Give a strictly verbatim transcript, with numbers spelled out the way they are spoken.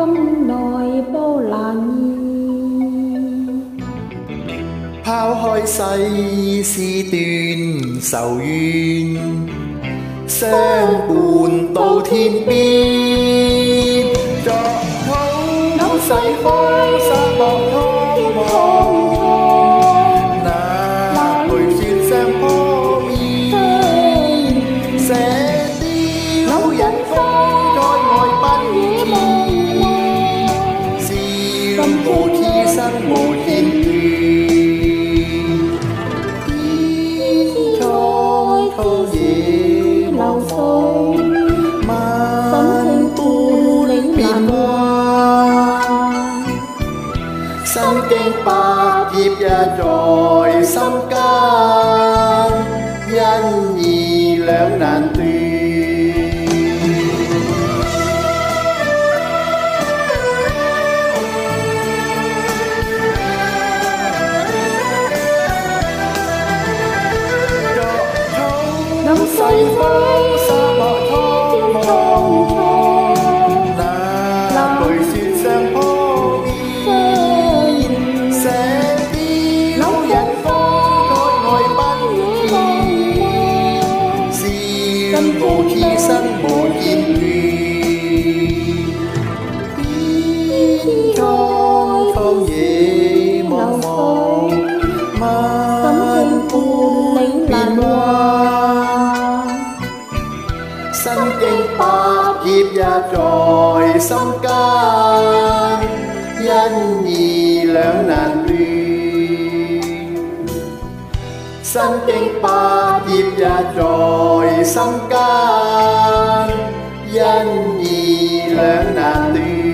心內波瀾拋開世事斷愁怨，相伴到天邊。作好世風沙漠蒼茫，那淚雪霜破面，捨掉人風在外奔遍，笑無此生無言斷。流水，萬般變幻，身經百劫也在心間，因義兩難斷。任世風沙漠蒼茫，那淚雪霜破面，捨掉人風在外奔遍，笑無此生無言斷。天蒼蒼野茫茫，萬般變幻，身經百劫也在心間，因義兩難斷。身經百劫也在心間，因義兩難斷。